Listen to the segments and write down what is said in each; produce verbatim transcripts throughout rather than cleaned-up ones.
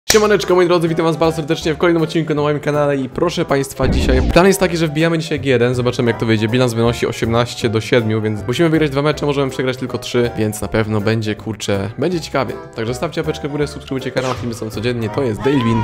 Siemaneczko moi drodzy, witam was bardzo serdecznie w kolejnym odcinku na moim kanale i proszę państwa, dzisiaj plan jest taki, że wbijamy dzisiaj G jeden, zobaczymy jak to wyjdzie. Bilans wynosi osiemnaście do siedmiu, więc musimy wygrać dwa mecze, możemy przegrać tylko trzy, więc na pewno będzie, kurczę, będzie ciekawie. Także stawcie łapeczkę w górę, subskrybujcie kanał, filmy są codziennie, to jest Daily Win.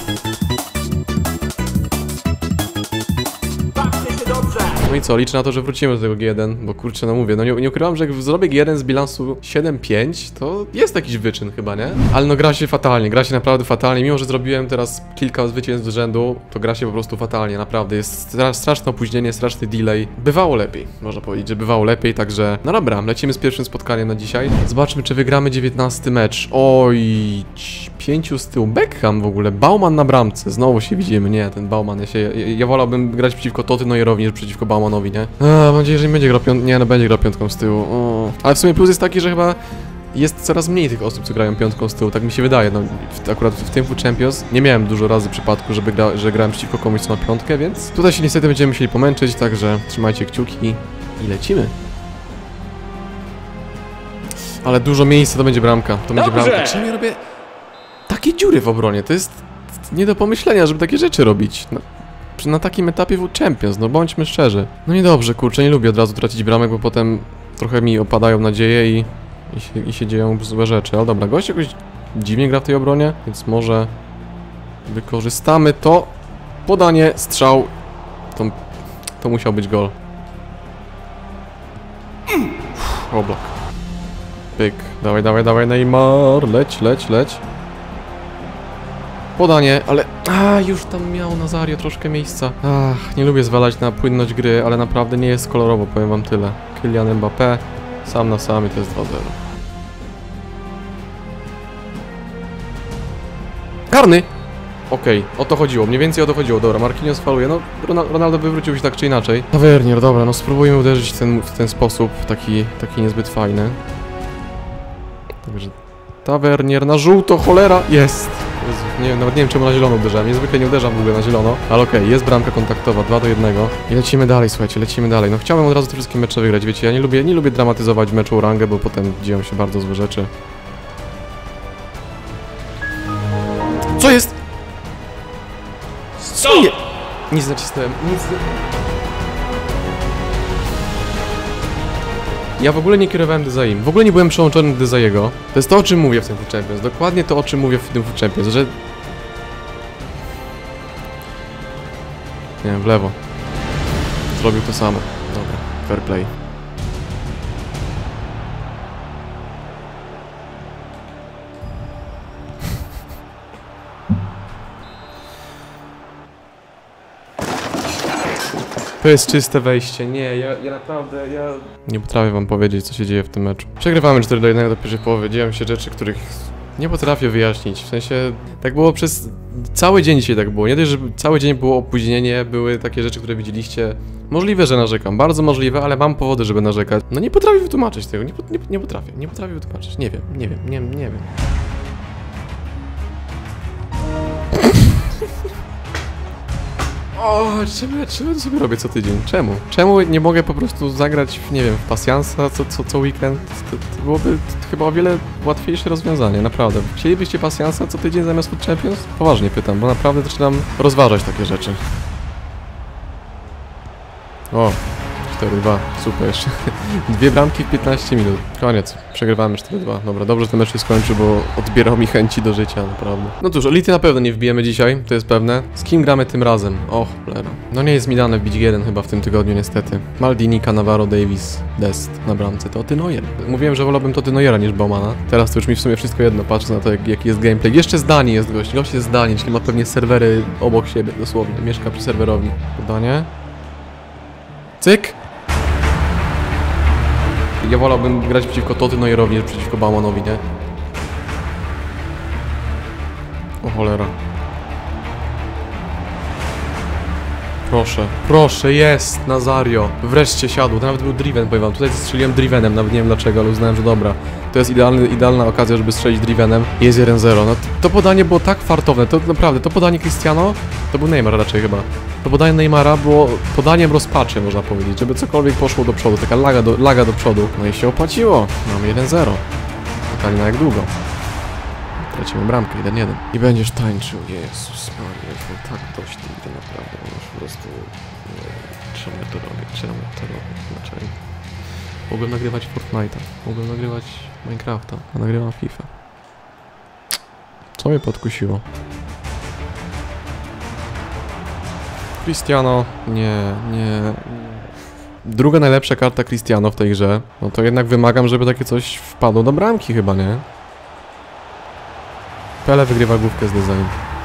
No i co, liczę na to, że wrócimy do tego G jeden, bo kurczę, no mówię, no nie, nie ukrywam, że jak zrobię G jeden z bilansu siedem pięć, to jest jakiś wyczyn chyba, nie? Ale no gra się fatalnie, gra się naprawdę fatalnie, mimo że zrobiłem teraz kilka zwycięstw z rzędu, to gra się po prostu fatalnie, naprawdę, jest straszne opóźnienie, straszny delay. Bywało lepiej, można powiedzieć, że bywało lepiej, także no dobra, lecimy z pierwszym spotkaniem na dzisiaj. Zobaczmy, czy wygramy dziewiętnasty mecz. Oj, pięciu z tyłu, Beckham w ogóle, Bauman na bramce, znowu się widzimy, nie, ten Bauman, ja się, ja, ja wolałbym grać przeciwko Toty Neuerowi niż przeciwko Baumanowi, nie? A, mam nadzieję, że nie będzie grał piątką, nie, no będzie grał piątką z tyłu, o. Ale w sumie plus jest taki, że chyba jest coraz mniej tych osób, co grają piątką z tyłu, tak mi się wydaje, no w, akurat w tym Food Champions nie miałem dużo razy przypadku, żeby gra, że grałem przeciwko komuś, co ma piątkę, więc tutaj się niestety będziemy musieli pomęczyć, także trzymajcie kciuki i lecimy. Ale dużo miejsca, to będzie bramka, to będzie Dobrze. bramka. Czemu ja robię takie dziury w obronie? To jest nie do pomyślenia, żeby takie rzeczy robić. No. Na takim etapie Food Champions, no bądźmy szczerzy. No niedobrze, kurczę, nie lubię od razu tracić bramek, bo potem trochę mi opadają nadzieje i, i, się, i się dzieją złe rzeczy. Ale dobra, gość jakoś dziwnie gra w tej obronie, więc może wykorzystamy to. Podanie, strzał. To, to musiał być gol. Oblak. Pyk, dawaj, dawaj, dawaj, Neymar, leć, leć, leć. Podanie, ale... A, już tam miał Nazario troszkę miejsca. Ach, nie lubię zwalać na płynność gry, ale naprawdę nie jest kolorowo, powiem wam tyle. Kylian Mbappé, sam na sam i to jest dwa zero. Karny! Okej, okay, o to chodziło, mniej więcej o to chodziło. Dobra, Marquinhos faluje, no Ronaldo wywrócił się tak czy inaczej. Tavernier, dobra, no spróbujmy uderzyć w ten, w ten sposób, taki, taki niezbyt fajny. Także... Tavernier na żółto, cholera, jest! Jezu, nie wiem, nawet nie wiem czemu na zielono uderzałem, niezwykle nie uderzam w ogóle na zielono, ale okej, okay, jest bramka kontaktowa, dwa do jednego i lecimy dalej, słuchajcie, lecimy dalej. No chciałem od razu te wszystkie mecze wygrać, wiecie, ja nie lubię, nie lubię dramatyzować meczu o rangę, bo potem dzieją się bardzo złe rzeczy. Co jest? Co je? Nic nacisnąłem, nic nie... Ja w ogóle nie kierowałem Dezaim, w ogóle nie byłem przełączony do Dezaiego. To jest to, o czym mówię w tym Food Champions, dokładnie to, o czym mówię w tym Food Champions, że... Nie wiem, w lewo. Zrobił to samo. Dobra, fair play. To jest czyste wejście, nie, ja, ja naprawdę, ja... Nie potrafię wam powiedzieć, co się dzieje w tym meczu. Przegrywamy cztery do jednego do pierwszej połowy, dzieją się rzeczy, których nie potrafię wyjaśnić, w sensie... Tak było przez cały dzień dzisiaj tak było, nie dość, że cały dzień było opóźnienie, były takie rzeczy, które widzieliście. Możliwe, że narzekam, bardzo możliwe, ale mam powody, żeby narzekać. No nie potrafię wytłumaczyć tego, nie, nie, nie potrafię, nie potrafię wytłumaczyć, nie wiem, nie wiem, nie, nie wiem. O, czemu, czemu to sobie robię co tydzień? Czemu? Czemu nie mogę po prostu zagrać w, nie wiem, w pasjansa co, co, co weekend? To, to byłoby to chyba o wiele łatwiejsze rozwiązanie, naprawdę. Chcielibyście pasjansa co tydzień zamiast Food Champions? Poważnie pytam, bo naprawdę zaczynam rozważać takie rzeczy. O, cztery dwa, super jeszcze. Dwie bramki w piętnaście minut. Koniec. Przegrywamy cztery dwa. Dobra, dobrze, że ten mecz się skończył, bo odbierał mi chęci do życia, naprawdę. No cóż, elity na pewno nie wbijemy dzisiaj, to jest pewne. Z kim gramy tym razem? Och, cholera. No nie jest mi dane wbić G jeden chyba w tym tygodniu, niestety. Maldini, Cannavaro, Davis, Dest na bramce. Toty Neuer. Mówiłem, że wolałbym Toty Neuera niż Baumana. Teraz to już mi w sumie wszystko jedno, patrzę na to, jak, jaki jest gameplay. Jeszcze z Danii jest gość. Gość jest z Danii, czyli ma pewnie serwery obok siebie, dosłownie. Mieszka przy serwerowni. Podanie. Cyk! Ja wolałbym grać przeciwko Toty Neuerowi niż przeciwko Baumanowi, nie? O cholera. Proszę, proszę, jest! Nazario! Wreszcie siadł, to nawet był driven, powiem wam. Tutaj strzeliłem drivenem, nawet nie wiem dlaczego, ale uznałem, że dobra. To jest idealny, idealna okazja, żeby strzelić drivenem. Jest jeden zero. No to, to podanie było tak fartowne, to naprawdę, to podanie Cristiano, to był Neymar raczej chyba. To podanie Neymara było podaniem rozpaczy, można powiedzieć, żeby cokolwiek poszło do przodu, taka laga do, laga do przodu. No i się opłaciło. Mamy jeden zero. Pytanie na jak długo. tracimy bramkę, jeden jeden. I będziesz tańczył, Jezus Maria, to tak dość tej gry naprawdę, bo już po prostu... Nie, czemu ja to robię, czemu ja to robię, dlaczego? Mogłem nagrywać Fortnite'a, mogłem nagrywać Minecrafta, a nagrywam FIFA. Co mnie podkusiło? Cristiano, nie, nie... Druga najlepsza karta Cristiano w tej grze, no to jednak wymagam, żeby takie coś wpadło do bramki chyba, nie? Pele wygrywa główkę z design.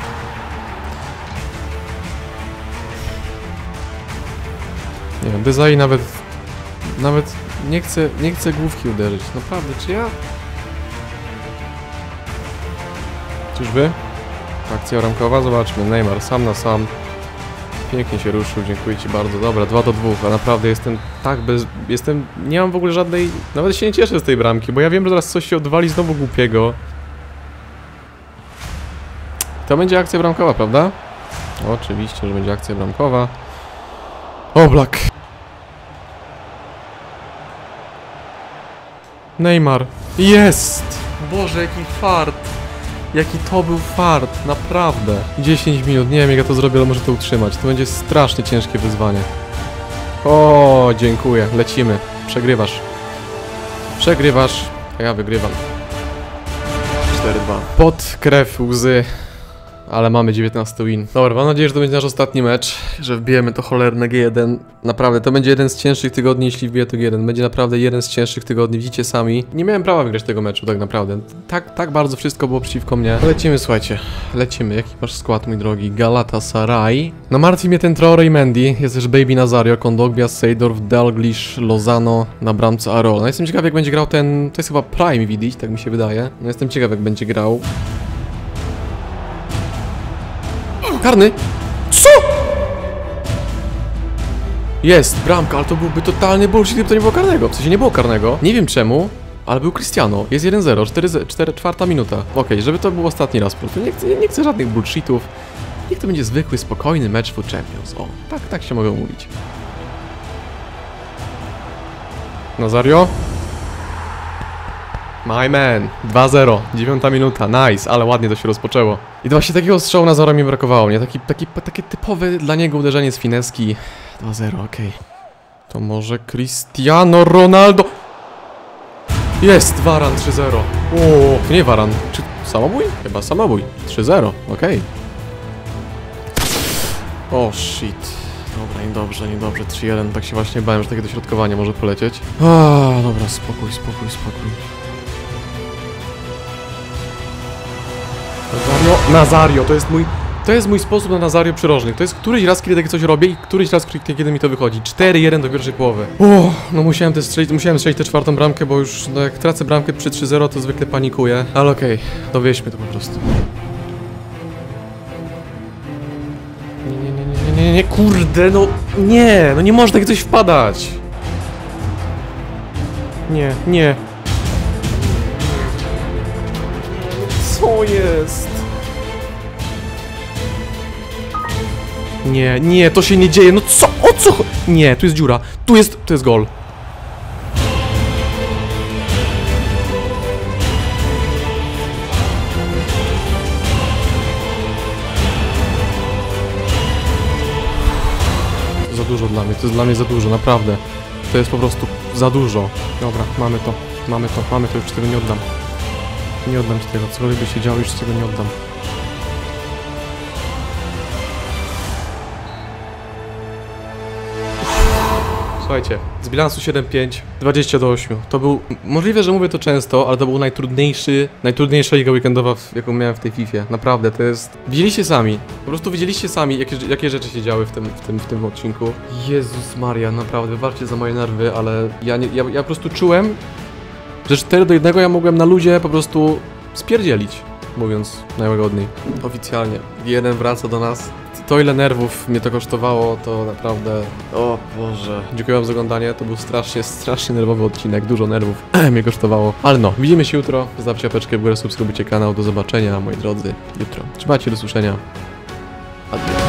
Nie wiem, design nawet... Nawet nie chcę, nie chcę główki uderzyć. Naprawdę, czy ja... Czyżby? Akcja ramkowa, zobaczmy. Neymar sam na sam. Pięknie się ruszył, dziękuję ci bardzo. Dobra, dwa do dwóch, a naprawdę jestem tak bez... Jestem... Nie mam w ogóle żadnej... Nawet się nie cieszę z tej bramki, bo ja wiem, że zaraz coś się odwali znowu głupiego. To będzie akcja bramkowa, prawda? Oczywiście, że będzie akcja bramkowa. Oblak. Neymar. Jest! Boże, jaki fart. Jaki to był fart, naprawdę. dziesięć minut, nie wiem jak ja to zrobię, ale może to utrzymać. To będzie strasznie ciężkie wyzwanie. O, dziękuję, lecimy. Przegrywasz. Przegrywasz, a ja wygrywam. cztery dwa. Pot, krew, łzy. Ale mamy dziewiętnasty win. Dobra, mam nadzieję, że to będzie nasz ostatni mecz, że wbijemy to cholerne G jeden. Naprawdę, to będzie jeden z cięższych tygodni, jeśli wbiję to G jeden. Będzie naprawdę jeden z cięższych tygodni, widzicie sami. Nie miałem prawa wygrać tego meczu, tak naprawdę. Tak, tak bardzo wszystko było przeciwko mnie. Lecimy, słuchajcie. Lecimy. Jaki masz skład, mój drogi? Galatasaray. No martwi mnie ten Traore i Mendy. Jest też Baby Nazario, Kondogbia, Seydorf, Dalglish, Lozano, na bramce Arol. No jestem ciekaw, jak będzie grał ten... To jest chyba Prime Vidic, tak mi się wydaje. No jestem ciekaw, jak będzie grał. Karny! Co?! Jest, bramka, ale to byłby totalny bullshit, gdyby to nie było karnego. W sensie nie było karnego. Nie wiem czemu, ale był Cristiano. Jest jeden zero, czwarta minuta. Okej, okay, żeby to był ostatni raz po prostu. Nie chcę, nie chcę żadnych bullshitów. Niech to będzie zwykły, spokojny mecz Foot Champions. O, tak, tak się mogę umówić. Nazario? My man, dwa zero, dziewiąta minuta, nice, ale ładnie to się rozpoczęło. I to właśnie takiego strzału Nazara mi brakowało, nie? Taki, taki, takie typowe dla niego uderzenie z fineski. dwa zero, okej. Okay. To może Cristiano Ronaldo... Jest, Varan trzy zero. O, to nie Varan, czy samobój? Chyba samobój, trzy zero, okej. Okay. O, shit. Dobra, niedobrze, niedobrze, trzy jeden, tak się właśnie bałem, że takie dośrodkowanie może polecieć. A, dobra, spokój, spokój, spokój. Nazario, Nazario, to jest mój, to jest mój sposób na Nazario przyrożnych. To jest któryś raz, kiedy takie coś robię i któryś raz, kiedy mi to wychodzi. cztery jeden do pierwszej połowy. O, no musiałem też strzelić, musiałem strzelić tę czwartą bramkę, bo już, no jak tracę bramkę przy trzy zero, to zwykle panikuję. Ale okej, okay, dowieźmy to po prostu. Nie, nie, nie, nie, nie, nie, nie, kurde, no nie, no nie można takie coś wpadać. Nie, nie. Co jest? Nie, nie, to się nie dzieje, no co? O co? Nie, tu jest dziura, tu jest, tu jest gol. Za dużo dla mnie, to jest dla mnie za dużo, naprawdę. To jest po prostu za dużo. Dobra, mamy to, mamy to, mamy to, już tego nie oddam. Nie oddam ci tego, cokolwiek by się działo, już tego nie oddam. Słuchajcie, z bilansu siedem pięć, dwadzieścia do ośmiu. To był, możliwe, że mówię to często, ale to był najtrudniejszy, najtrudniejsza liga weekendowa, jaką miałem w tej Fifie. Naprawdę, to jest... Widzieliście sami, po prostu widzieliście sami, jakie, jakie rzeczy się działy w tym, w tym, w tym odcinku. Jezus Maria, naprawdę, wybaczcie za moje nerwy, ale ja, nie, ja, ja po prostu czułem, że cztery do jednego ja mogłem na luzie po prostu spierdzielić, mówiąc najłagodniej. Oficjalnie, jeden wraca do nas. To ile nerwów mnie to kosztowało, to naprawdę... O Boże. Dziękuję wam za oglądanie, to był strasznie, strasznie nerwowy odcinek, dużo nerwów mnie kosztowało. Ale no, widzimy się jutro, zostawcie łapeczkę w górę, subskrybujcie kanał, do zobaczenia moi drodzy jutro. Trzymajcie, do usłyszenia. Adios.